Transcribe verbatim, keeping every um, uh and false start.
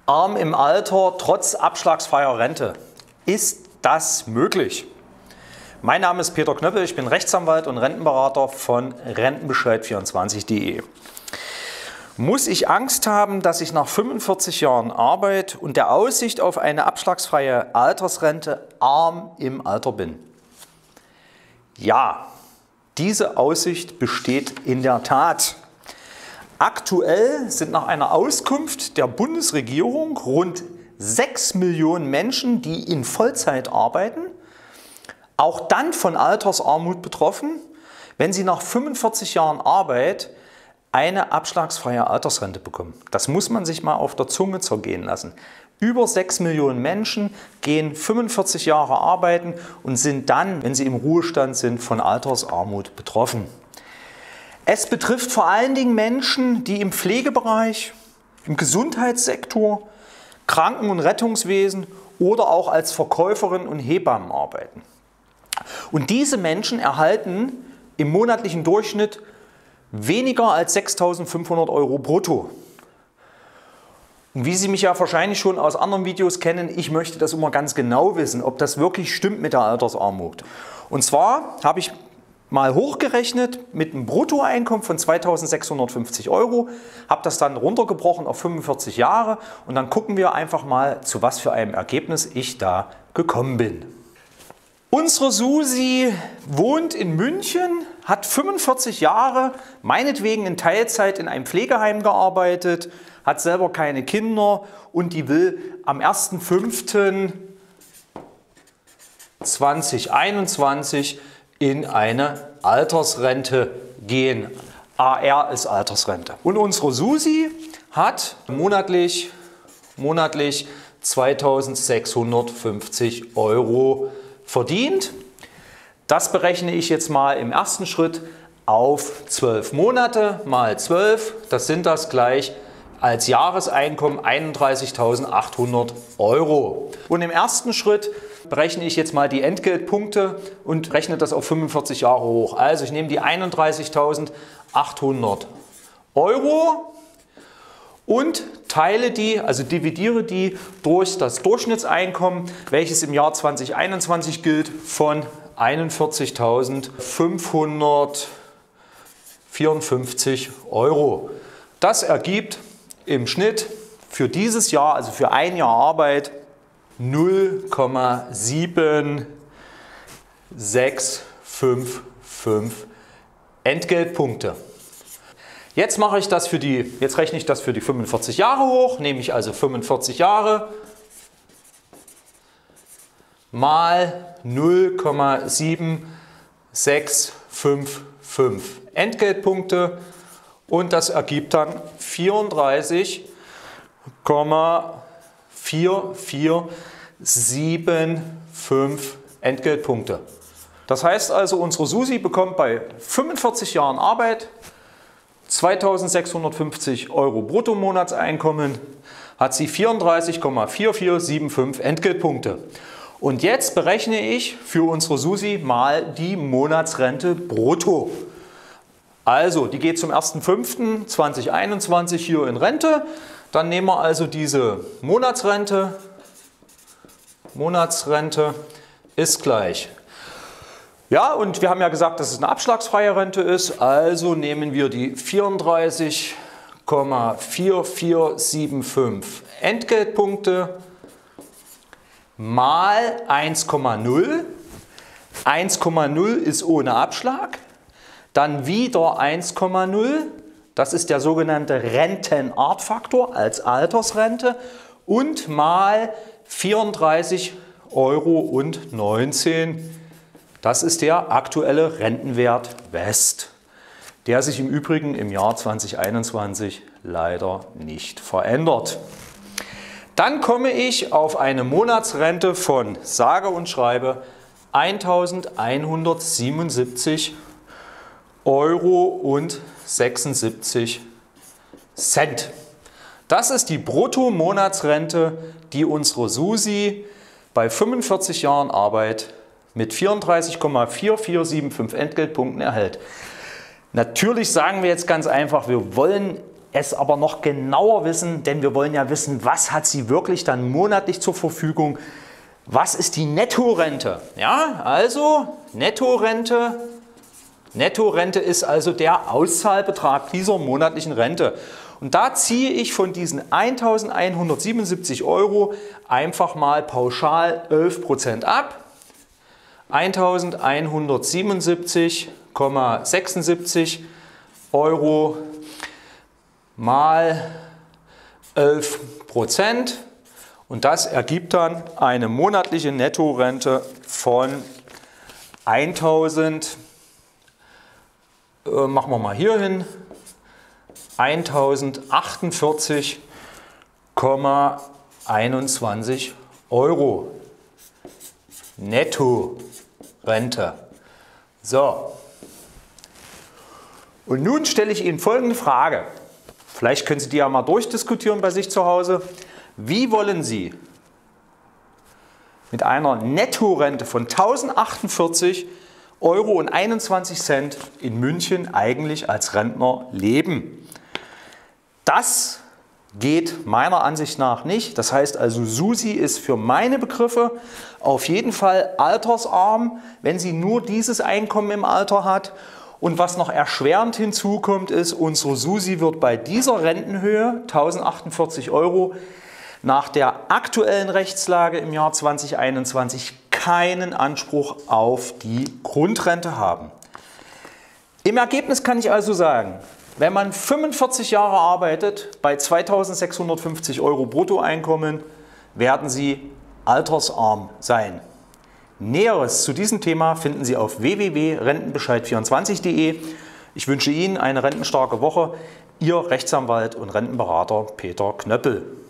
Arm im Alter trotz abschlagsfreier Rente. Ist das möglich? Mein Name ist Peter Knöppel, ich bin Rechtsanwalt und Rentenberater von Rentenbescheid vierundzwanzig punkt de. Muss ich Angst haben, dass ich nach fünfundvierzig Jahren Arbeit und der Aussicht auf eine abschlagsfreie Altersrente arm im Alter bin? Ja, diese Aussicht besteht in der Tat. Aktuell sind nach einer Auskunft der Bundesregierung rund sechs Millionen Menschen, die in Vollzeit arbeiten, auch dann von Altersarmut betroffen, wenn sie nach fünfundvierzig Jahren Arbeit eine abschlagsfreie Altersrente bekommen. Das muss man sich mal auf der Zunge zergehen lassen. Über sechs Millionen Menschen gehen fünfundvierzig Jahre arbeiten und sind dann, wenn sie im Ruhestand sind, von Altersarmut betroffen. Es betrifft vor allen Dingen Menschen, die im Pflegebereich, im Gesundheitssektor, Kranken- und Rettungswesen oder auch als Verkäuferin und Hebammen arbeiten. Und diese Menschen erhalten im monatlichen Durchschnitt weniger als sechstausendfünfhundert Euro brutto. Und wie Sie mich ja wahrscheinlich schon aus anderen Videos kennen, ich möchte das immer ganz genau wissen, ob das wirklich stimmt mit der Altersarmut. Und zwar habe ich mal hochgerechnet mit einem Bruttoeinkommen von zweitausendsechshundertfünfzig Euro, habe das dann runtergebrochen auf fünfundvierzig Jahre und dann gucken wir einfach mal, zu was für einem Ergebnis ich da gekommen bin. Unsere Susi wohnt in München, hat fünfundvierzig Jahre, meinetwegen in Teilzeit in einem Pflegeheim gearbeitet, hat selber keine Kinder und die will am ersten fünften zweitausendeinundzwanzig in eine Altersrente gehen. A R ist Altersrente. Und unsere Susi hat monatlich, monatlich zweitausendsechshundertfünfzig Euro verdient. Das berechne ich jetzt mal im ersten Schritt auf zwölf Monate mal zwölf. Das sind das gleich als Jahreseinkommen einunddreißigtausendachthundert Euro. Und im ersten Schritt berechne ich jetzt mal die Entgeltpunkte und rechne das auf fünfundvierzig Jahre hoch. Also ich nehme die einunddreißigtausendachthundert Euro und teile die, also dividiere die durch das Durchschnittseinkommen, welches im Jahr zweitausendeinundzwanzig gilt, von einundvierzigtausendfünfhundertvierundfünfzig Euro. Das ergibt im Schnitt für dieses Jahr, also für ein Jahr Arbeit, null Komma sieben sechs fünf fünf Entgeltpunkte. Jetzt mache ich das für die, jetzt rechne ich das für die fünfundvierzig Jahre hoch, nehme ich also fünfundvierzig Jahre mal null Komma sieben sechs fünf fünf Entgeltpunkte und das ergibt dann vierunddreißig Komma vier vier sieben fünf Entgeltpunkte. Das heißt also, unsere Susi bekommt bei fünfundvierzig Jahren Arbeit zweitausendsechshundertfünfzig Euro Bruttomonatseinkommen, hat sie vierunddreißig Komma vier vier sieben fünf Entgeltpunkte. Und jetzt berechne ich für unsere Susi mal die Monatsrente brutto. Also, die geht zum ersten fünften zweitausendeinundzwanzig hier in Rente. Dann nehmen wir also diese Monatsrente. Monatsrente ist gleich. Ja, und wir haben ja gesagt, dass es eine abschlagsfreie Rente ist. Also nehmen wir die vierunddreißig Komma vier vier sieben fünf Entgeltpunkte mal eins Komma null. eins Komma null ist ohne Abschlag. Dann wieder eins Komma null. Das ist der sogenannte Rentenartfaktor als Altersrente. Und mal vierunddreißig Euro neunzehn. Das ist der aktuelle Rentenwert West, der sich im Übrigen im Jahr zweitausendeinundzwanzig leider nicht verändert. Dann komme ich auf eine Monatsrente von sage und schreibe eintausendeinhundertsiebenundsiebzig Euro und sechsundsiebzig Cent. Das ist die Bruttomonatsrente, die unsere Susi bei fünfundvierzig Jahren Arbeit mit vierunddreißig Komma vier vier sieben fünf Entgeltpunkten erhält. Natürlich sagen wir jetzt ganz einfach, wir wollen es aber noch genauer wissen, denn wir wollen ja wissen, was hat sie wirklich dann monatlich zur Verfügung, was ist die Nettorente. Ja, also Nettorente, Nettorente ist also der Auszahlbetrag dieser monatlichen Rente. Und da ziehe ich von diesen eintausendeinhundertsiebenundsiebzig Euro einfach mal pauschal elf Prozent ab. eintausendeinhundertsiebenundsiebzig Komma sechsundsiebzig Euro mal elf Prozent und das ergibt dann eine monatliche Nettorente von eintausend, äh, machen wir mal hier hin, eintausendachtundvierzig Komma einundzwanzig Euro Nettorente. So. Und nun stelle ich Ihnen folgende Frage. Vielleicht können Sie die ja mal durchdiskutieren bei sich zu Hause. Wie wollen Sie mit einer Nettorente von eintausendachtundzwanzig Euro und einundzwanzig Cent in München eigentlich als Rentner leben? Das geht meiner Ansicht nach nicht. Das heißt also, Susi ist für meine Begriffe auf jeden Fall altersarm, wenn sie nur dieses Einkommen im Alter hat. Und was noch erschwerend hinzukommt, ist, unsere Susi wird bei dieser Rentenhöhe, eintausendachtundzwanzig Euro, nach der aktuellen Rechtslage im Jahr zweitausendeinundzwanzig keinen Anspruch auf die Grundrente haben. Im Ergebnis kann ich also sagen, wenn man fünfundvierzig Jahre arbeitet, bei zweitausendsechshundertfünfzig Euro Bruttoeinkommen, werden Sie altersarm sein. Näheres zu diesem Thema finden Sie auf w w w punkt rentenbescheid vierundzwanzig punkt de. Ich wünsche Ihnen eine rentenstarke Woche. Ihr Rechtsanwalt und Rentenberater Peter Knöppel.